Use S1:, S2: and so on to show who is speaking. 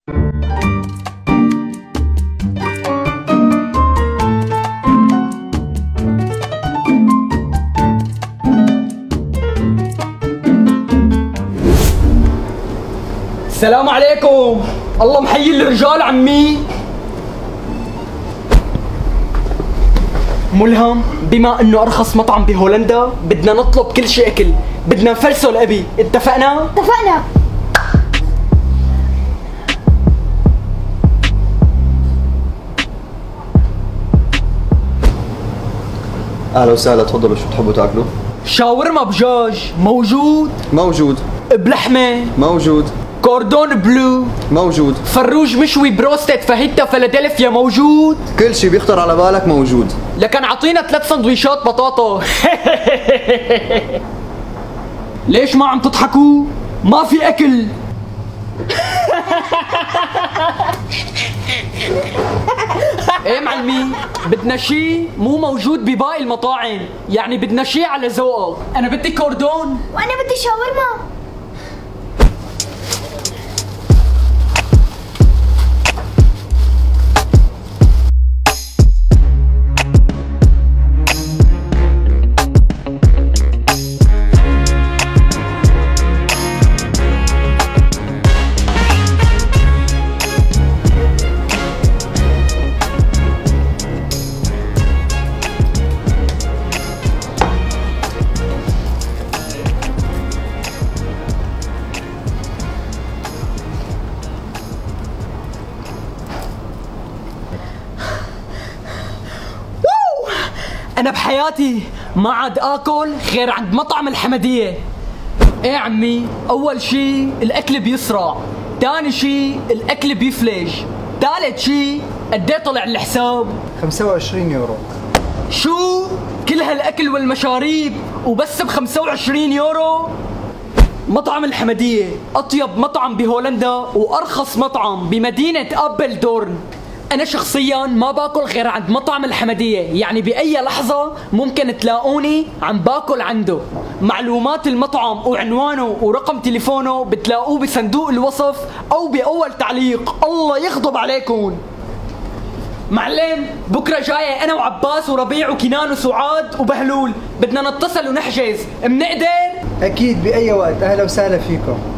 S1: السلام عليكم. الله محيي الرجال عمي. ملهم، بما انه ارخص مطعم بهولندا بدنا نطلب كل شيء اكل، بدنا نفلسه لأبي، اتفقنا؟
S2: اتفقنا.
S3: اهلا وسهلا، تفضلوا شو بتحبوا تاكلوا؟
S1: شاورما بجاج موجود؟
S3: موجود.
S1: بلحمه
S3: موجود.
S1: كوردون بلو
S3: موجود.
S1: فروج مشوي بروستد فاهيتا فيلادلفيا موجود؟
S3: كل شيء بيخطر على بالك موجود.
S1: لكن اعطينا 3 سندويشات بطاطا. ليش ما عم تضحكوا؟ ما في اكل. ايه معلمي، بدنا شيء مو موجود بباقي المطاعم، يعني بدنا شيء على ذوقك. انا بدي كوردون.
S2: وانا بدي شاورما.
S1: أنا بحياتي ما عاد آكل غير عند مطعم الحمدية. إيه عمي، أول شي الأكل بيسرع، تاني شي الأكل بيفلج، تالت شي قديه طلع الحساب؟
S4: 25 يورو.
S1: شو؟ كل هالأكل والمشاريب وبس ب 25 يورو؟ مطعم الحمدية أطيب مطعم بهولندا وأرخص مطعم بمدينة أبلدورن. أنا شخصياً ما باكل غير عند مطعم الحمدية، يعني بأي لحظة ممكن تلاقوني عم باكل عنده. معلومات المطعم وعنوانه ورقم تليفونه بتلاقوه بصندوق الوصف أو بأول تعليق. الله يغضب عليكم. معلم، بكرة جاية أنا وعباس وربيع وكنان وسعاد وبهلول، بدنا نتصل ونحجز، منقدر؟
S4: أكيد بأي وقت، أهلا وسهلا فيكم.